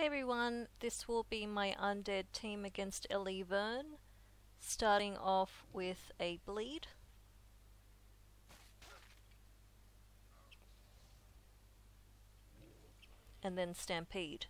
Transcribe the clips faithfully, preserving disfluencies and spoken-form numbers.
Hey everyone, this will be my undead team against Ellie Vern, starting off with a bleed. And then stampede.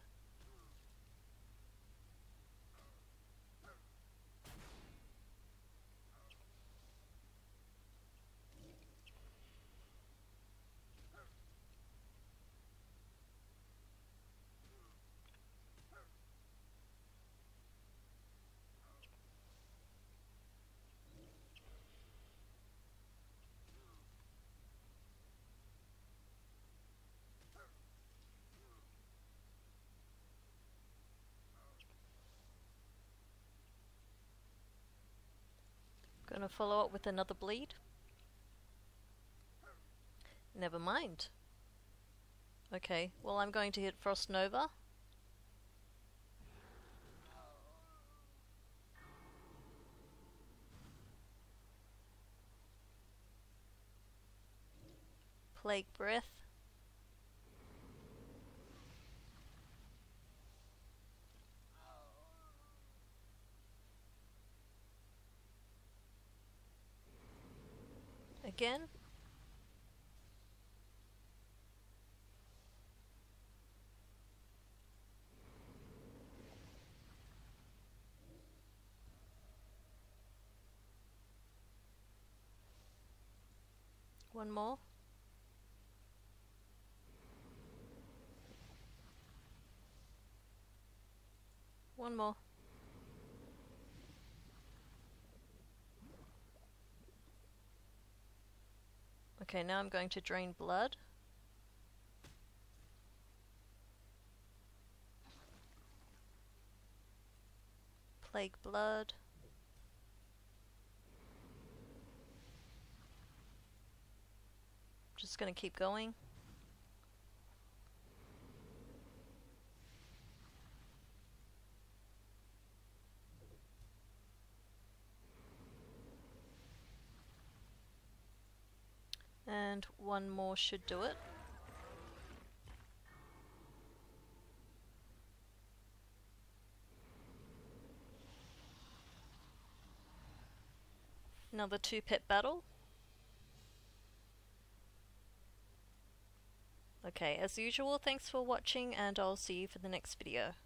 Gonna follow up with another bleed. Never mind. Okay, well I'm going to hit Frost Nova. Plague Breath. Again. One more. One more. Okay, now I'm going to drain blood. Plague Blood. Just gonna keep going. And one more should do it. Another two pet battle. Okay, as usual, thanks for watching and I'll see you for the next video.